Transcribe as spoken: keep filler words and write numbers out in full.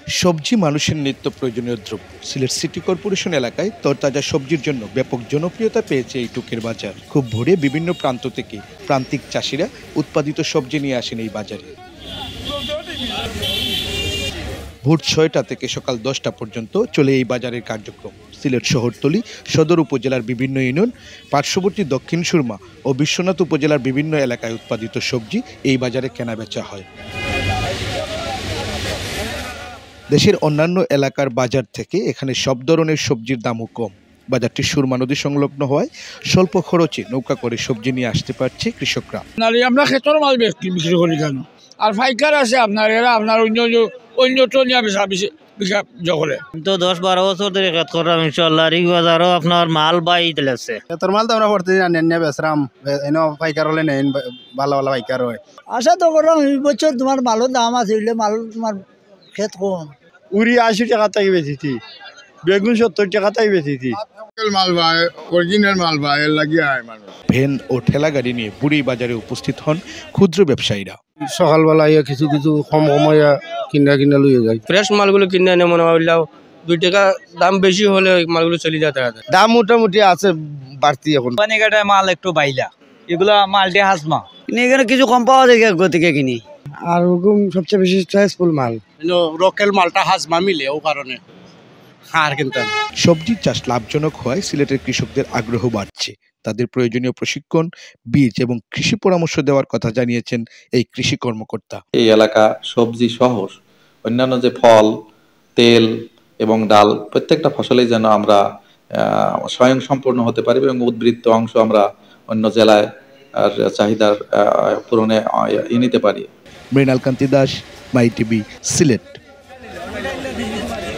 সবজি মানুষের নিত্য প্রয়োজনীয় দ্রব্য। সিলেট সিটি কর্পোরেশন এলাকায় তরতাজা সবজির জন্য ব্যাপক জনপ্রিয়তা পেয়েছে এই টুকের বাজার। খুব ভোরে বিভিন্ন প্রান্ত থেকে প্রান্তিক চাষিরা উৎপাদিত সবজি নিয়ে আসেন এই বাজারে। ভোর ছয়টা থেকে সকাল দশটা পর্যন্ত চলে এই বাজারের কার্যক্রম। সিলেট শহরতলি, সদর উপজেলার বিভিন্ন ইউনিয়ন, পার্শ্ববর্তী দক্ষিণ সুরমা ও বিশ্বনাথ উপজেলার বিভিন্ন এলাকায় উৎপাদিত সবজি এই বাজারে কেনাবেচা হয়। দেশের অন্যান্য এলাকার বাজার থেকে এখানে সব ধরনের সবজির দামও কম। বাজারটি সুরমা নদী সংলগ্ন হওয়ায় স্বল্প খরচে নৌকা করে সবজি নিয়ে আসতে পারছে কৃষকরা। আমরা ক্ষেত্র মাল বিক্রি করি কেন, আর ফাইকার আছে আপনার, এরা আপনার অন্য অন্য নিয়ে বেচা বেচা করে। তো দশ বারো বছর ধরে খেত করলাম ইনশাল্লাহ। রিগ বাজারও আপনার মাল বাই দিলেছে। খেতর মাল তো আমরা প্রতিদিন নিয়ে বেচরাম, এনে ফাইকার হলে নেই, ভালো ভালো ফাইকার হয়। আশা তো করলাম এই বছর তোমার মালের দাম আছে, মাল তোমার ক্ষেত কম। উড়ি আশি টাকা তাই বেচেছি, বেগুন সত্তর টাকা তাই বেচেছি। মাল ভাই অরিজিনাল মাল ভাই লাগিয়ে আয় মানুষ। ভ্যান ও ঠেলা গাড়ি নিয়ে বুড়ি বাজারে উপস্থিত হন ক্ষুদ্র ব্যবসায়ীরা। সকালবেলা কিছু কিছু কম কমাইয়া কিনা কিনা লইয়া যায়। ফ্রেশ মালগুলো কিনে এনে মনে হইলেও দুই টাকা দাম বেশি হলে মালগুলো চলে যেতে হবে। দাম মোটামুটি আছে বাড়তি এখন। পানিঘাটায় মাল একটু বাইলা, এগুলা মালটি হাজমা কিনে এখানে কিছু কম পাওয়া যায় গতিকে কিনি। আর ওরকম সবচেয়ে বেশি চয়েসফুল মাল রকেল মালটা হাজমা মিলে, ও কারণে আর কিন্তু সবজির চাষ লাভজনক হওয়ায় সিলেটের কৃষকদের আগ্রহ বাড়ছে। তাদের প্রয়োজনীয় প্রশিক্ষণ, বীজ এবং কৃষি পরামর্শ দেওয়ার কথা জানিয়েছেন এই কৃষি কর্মকর্তা। এই এলাকা সবজি সহ অন্যান্য যে ফল, তেল এবং ডাল প্রত্যেকটা ফসলেই যেন আমরা স্বয়ং সম্পূর্ণ হতে পারি এবং উদ্বৃত্ত অংশ আমরা অন্য জেলায় আর চাহিদার পূরণে নিতে পারি। Mrinal Kanti Das, my TV, Sylhet.